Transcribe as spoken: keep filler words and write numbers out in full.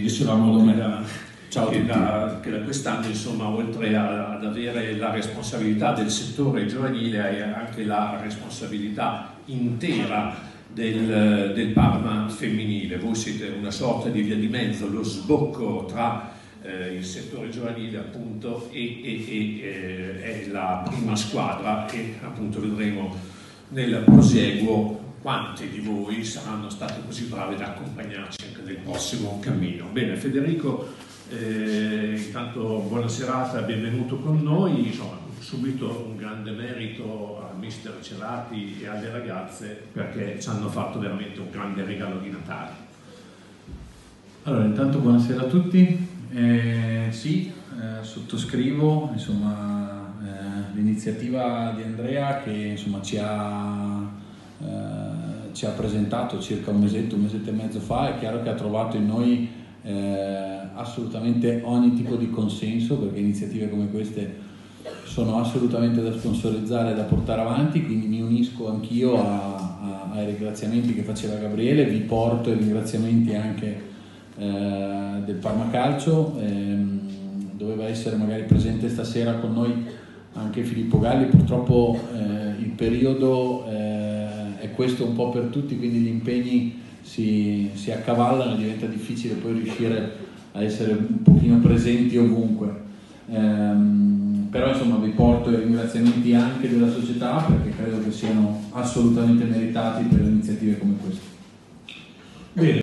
dicevamo che da, Ciao che, da, che da quest'anno, insomma, oltre a, ad avere la responsabilità del settore giovanile, hai anche la responsabilità intera del, del Parma femminile. Voi siete una sorta di via di mezzo, lo sbocco tra eh, il settore giovanile, appunto, e, e, e eh, è la prima squadra, e appunto vedremo nel prosieguo quanti di voi saranno stati così bravi da accompagnarci anche nel prossimo cammino. Bene, Federico, eh, intanto buona serata, benvenuto con noi. Insomma, subito un grande merito al mister Cerati e alle ragazze, perché ci hanno fatto veramente un grande regalo di Natale. Allora, intanto buonasera a tutti. Eh, sì, eh, sottoscrivo insomma eh, l'iniziativa di Andrea, che insomma ci ha eh, ci ha presentato circa un mesetto, un mesetto e mezzo fa. È chiaro che ha trovato in noi eh, assolutamente ogni tipo di consenso, perché iniziative come queste sono assolutamente da sponsorizzare e da portare avanti, quindi mi unisco anch'io a, a, ai ringraziamenti che faceva Gabriele. Vi porto i ringraziamenti anche eh, del Parma Calcio. Eh, doveva essere magari presente stasera con noi anche Filippo Galli, purtroppo eh, il periodo eh, è questo un po' per tutti, quindi gli impegni si, si accavallano e diventa difficile poi riuscire a essere un pochino presenti ovunque. Ehm, però insomma vi porto i ringraziamenti anche della società, perché credo che siano assolutamente meritati per iniziative come queste. Bene.